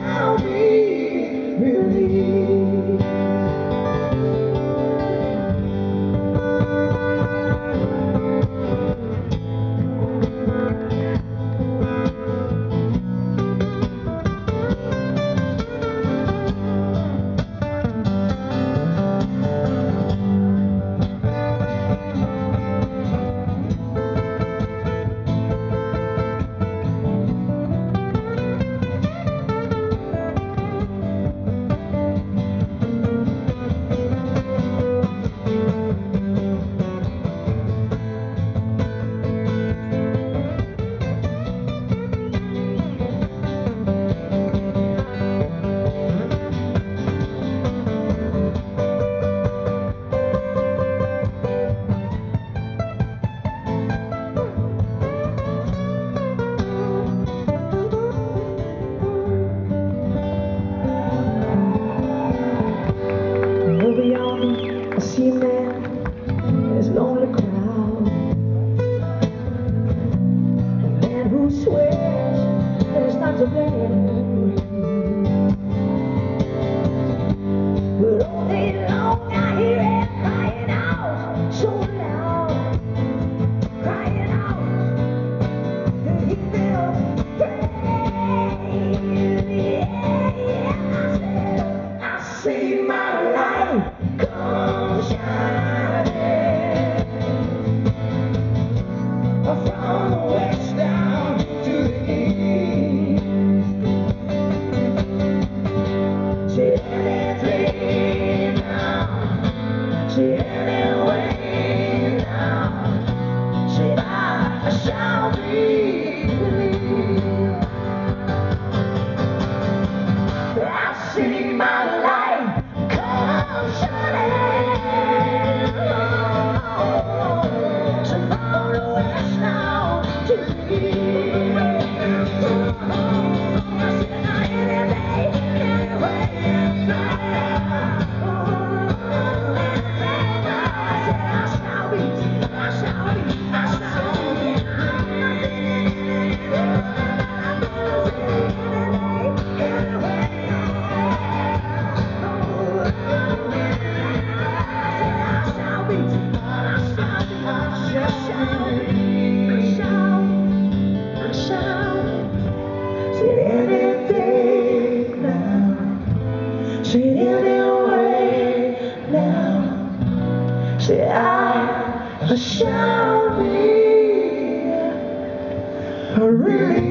shall be relieved. I see a man in his lonely crowd, a man who swears that it's not to blame, but all day long I hear him crying out so loud, crying out that he will pray. I see my life come shining from the west down to the east. See anything now, see anyway now, see I shall be believed. I see my life come shining from the west now to the east. I said any day, anyway, I said I shall be, I shall be, I shall be. Say anyway now, say I shall be really.